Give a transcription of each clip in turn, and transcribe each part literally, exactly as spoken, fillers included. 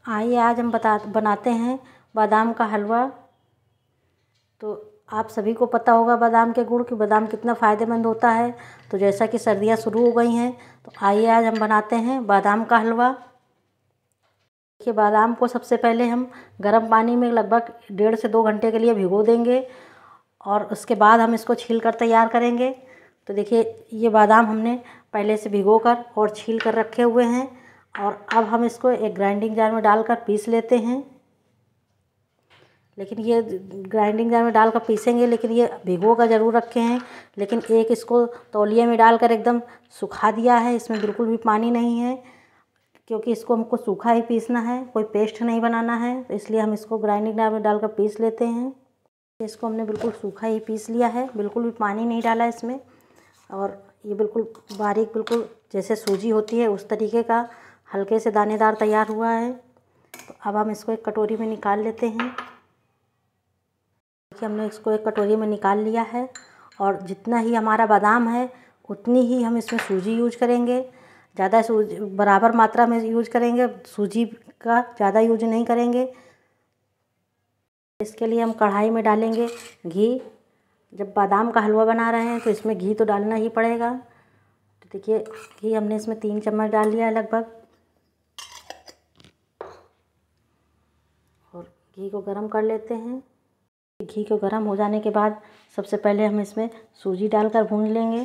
आइए आज हम बता बनाते हैं बादाम का हलवा। तो आप सभी को पता होगा बादाम के गुड़ कि बादाम कितना फ़ायदेमंद होता है। तो जैसा कि सर्दियाँ शुरू हो गई हैं तो आइए आज हम बनाते हैं बादाम का हलवा। देखिए, बादाम को सबसे पहले हम गर्म पानी में लगभग डेढ़ से दो घंटे के लिए भिगो देंगे और उसके बाद हम इसको छील कर तैयार करेंगे। तो देखिए, ये बादाम हमने पहले से भिगो कर और छील कर रखे हुए हैं और अब हम इसको एक ग्राइंडिंग जार में डालकर पीस लेते हैं। लेकिन ये ग्राइंडिंग जार में डालकर पीसेंगे, लेकिन ये भिगो कर ज़रूर रखे हैं। लेकिन एक इसको तौलिए में डालकर एकदम सुखा दिया है, इसमें बिल्कुल भी पानी नहीं है, क्योंकि इसको हमको सूखा ही पीसना है, कोई पेस्ट नहीं बनाना है। तो इसलिए हम इसको ग्राइंडिंग जार में डालकर पीस लेते हैं। इसको हमने बिल्कुल सूखा ही पीस लिया है, बिल्कुल भी पानी नहीं डाला इसमें। और ये बिल्कुल बारीक, बिल्कुल जैसे सूजी होती है उस तरीके का हल्के से दानेदार तैयार हुआ है। तो अब हम इसको एक कटोरी में निकाल लेते हैं। देखिए, हमने इसको एक कटोरी में निकाल लिया है और जितना ही हमारा बादाम है उतनी ही हम इसमें सूजी यूज करेंगे। ज़्यादा सूजी बराबर मात्रा में यूज करेंगे, सूजी का ज़्यादा यूज नहीं करेंगे। इसके लिए हम कढ़ाई में डालेंगे घी। जब बादाम का हलवा बना रहे हैं तो इसमें घी तो डालना ही पड़ेगा। तो देखिए, घी हमने इसमें तीन चम्मच डाल लिया है लगभग। और घी को गरम कर लेते हैं। घी को गरम हो जाने के बाद सबसे पहले हम इसमें सूजी डालकर भून लेंगे।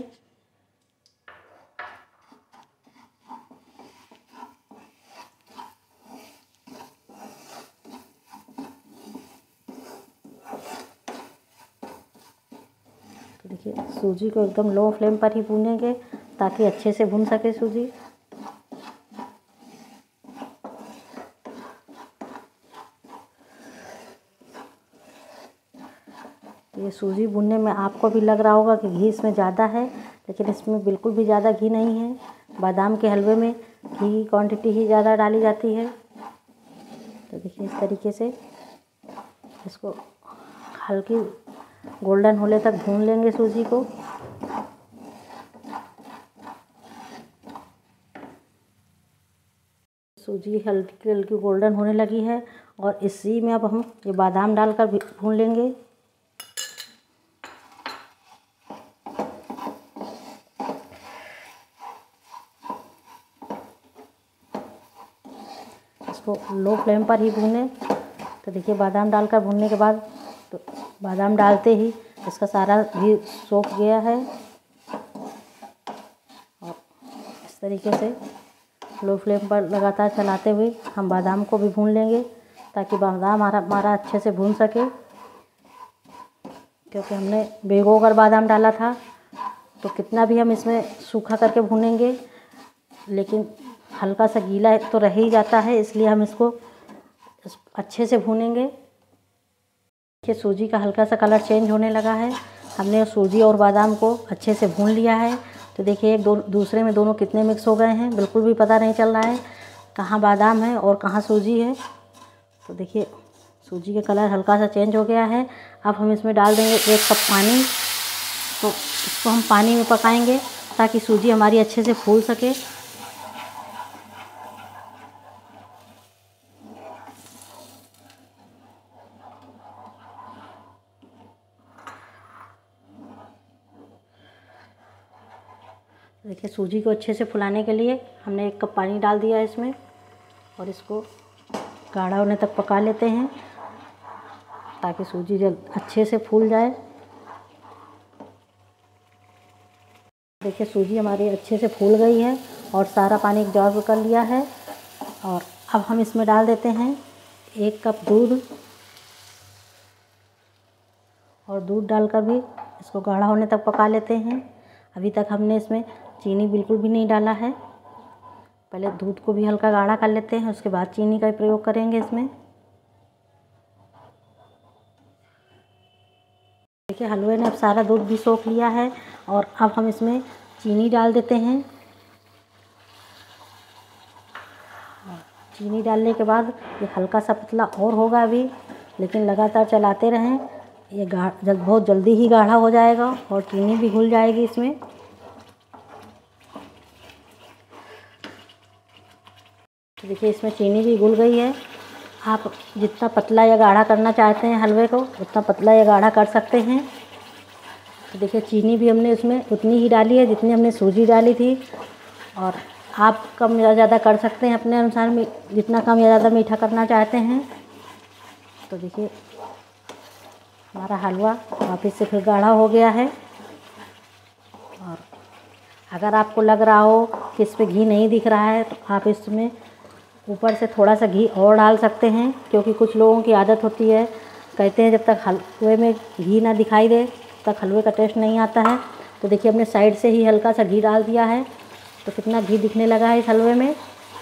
तो देखिए, सूजी को एकदम लो फ्लेम पर ही भूनेंगे ताकि अच्छे से भून सके सूजी। ये सूजी भूनने में आपको भी लग रहा होगा कि घी इसमें ज़्यादा है, लेकिन इसमें बिल्कुल भी ज़्यादा घी नहीं है। बादाम के हलवे में घी की क्वांटिटी ही ज़्यादा डाली जाती है। तो देखिए, इस तरीके से इसको हल्की गोल्डन होने तक भून लेंगे सूजी को। सूजी हल्की हल्की गोल्डन होने लगी है और इसी में अब हम ये बादाम डालकर भून लेंगे। इसको लो फ्लेम पर ही भूनें। तो देखिए, बादाम डालकर भूनने के बाद तो बादाम डालते ही इसका सारा घी सोख गया है। और इस तरीके से लो फ्लेम पर लगातार चलाते हुए हम बादाम को भी भून लेंगे ताकि बादाम हमारा हमारा अच्छे से भून सके। क्योंकि हमने भिगो कर बादाम डाला था, तो कितना भी हम इसमें सूखा करके भूनेंगे लेकिन हल्का सा गीला तो रह ही जाता है, इसलिए हम इसको अच्छे से भूनेंगे। कि सूजी का हल्का सा कलर चेंज होने लगा है। हमने सूजी और बादाम को अच्छे से भून लिया है। तो देखिए, एक दो दूसरे में दोनों कितने मिक्स हो गए हैं, बिल्कुल भी पता नहीं चल रहा है कहाँ बादाम है और कहाँ सूजी है। तो देखिए, सूजी का कलर हल्का सा चेंज हो गया है। अब हम इसमें डाल देंगे एक कप पानी। तो इसको हम पानी में पकाएंगे ताकि सूजी हमारी अच्छे से फूल सके। देखिए, सूजी को अच्छे से फुलाने के लिए हमने एक कप पानी डाल दिया है इसमें और इसको गाढ़ा होने तक पका लेते हैं ताकि सूजी जल्द अच्छे से फूल जाए। देखिए, सूजी हमारी अच्छे से फूल गई है और सारा पानी एब्जॉर्ब कर लिया है। और अब हम इसमें डाल देते हैं एक कप दूध। और दूध डालकर भी इसको गाढ़ा होने तक पका लेते हैं। अभी तक हमने इसमें चीनी बिल्कुल भी नहीं डाला है। पहले दूध को भी हल्का गाढ़ा कर लेते हैं, उसके बाद चीनी का प्रयोग करेंगे इसमें। देखिए, हलवे ने अब सारा दूध भी सोख लिया है और अब हम इसमें चीनी डाल देते हैं। चीनी डालने के बाद ये हल्का सा पतला और होगा अभी, लेकिन लगातार चलाते रहें। ये गा जब बहुत जल्दी ही गाढ़ा हो जाएगा और चीनी भी घुल जाएगी इसमें। तो देखिए, इसमें चीनी भी घुल गई है आप जितना पतला या गाढ़ा करना चाहते हैं हलवे को उतना पतला या गाढ़ा कर सकते हैं। तो देखिए चीनी भी हमने उसमें उतनी ही डाली है जितनी हमने सूजी डाली थी, और आप कम या ज़्यादा कर सकते हैं अपने अनुसार में, जितना कम या ज़्यादा मीठा करना चाहते हैं। तो देखिए हमारा हलवा वापस से फिर गाढ़ा हो गया है। और अगर आपको लग रहा हो कि इस पर घी नहीं दिख रहा है तो आप इसमें ऊपर से थोड़ा सा घी और डाल सकते हैं, क्योंकि कुछ लोगों की आदत होती है, कहते हैं जब तक हलवे में घी ना दिखाई दे तब तक हलवे का टेस्ट नहीं आता है। तो देखिए हमने साइड से ही हल्का सा घी डाल दिया है, तो कितना घी दिखने लगा है इस हलवे में।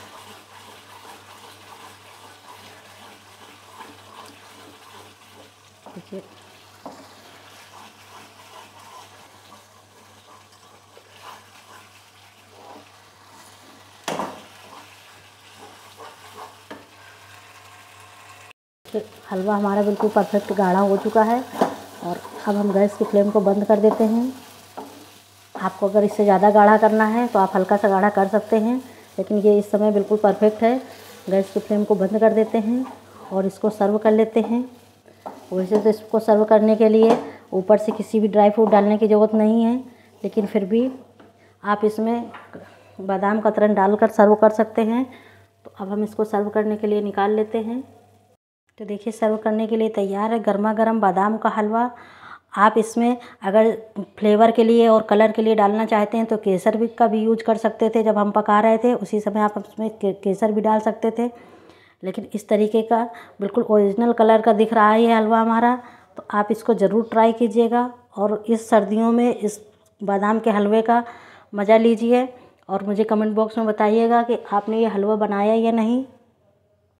देखिए हलवा हमारा बिल्कुल परफेक्ट गाढ़ा हो चुका है। और अब हम गैस की फ्लेम को बंद कर देते हैं। आपको अगर इससे ज़्यादा गाढ़ा करना है तो आप हल्का सा गाढ़ा कर सकते हैं, लेकिन ये इस समय बिल्कुल परफेक्ट है। गैस की फ्लेम को बंद कर देते हैं और इसको सर्व कर लेते हैं। वैसे तो इसको सर्व करने के लिए ऊपर से किसी भी ड्राई फ्रूट डालने की ज़रूरत नहीं है, लेकिन फिर भी आप इसमें बादाम का कतरन डालकर सर्व कर सकते हैं। तो अब हम इसको सर्व करने के लिए निकाल लेते हैं। तो देखिए सर्व करने के लिए तैयार है गर्मा गर्म बादाम का हलवा। आप इसमें अगर फ्लेवर के लिए और कलर के लिए डालना चाहते हैं तो केसर भी का भी यूज कर सकते थे। जब हम पका रहे थे उसी समय आप उसमें केसर भी डाल सकते थे, लेकिन इस तरीके का बिल्कुल ओरिजिनल कलर का दिख रहा है ये हलवा हमारा। तो आप इसको ज़रूर ट्राई कीजिएगा और इस सर्दियों में इस बादाम के हलवे का मज़ा लीजिए। और मुझे कमेंट बॉक्स में बताइएगा कि आपने ये हलवा बनाया या नहीं।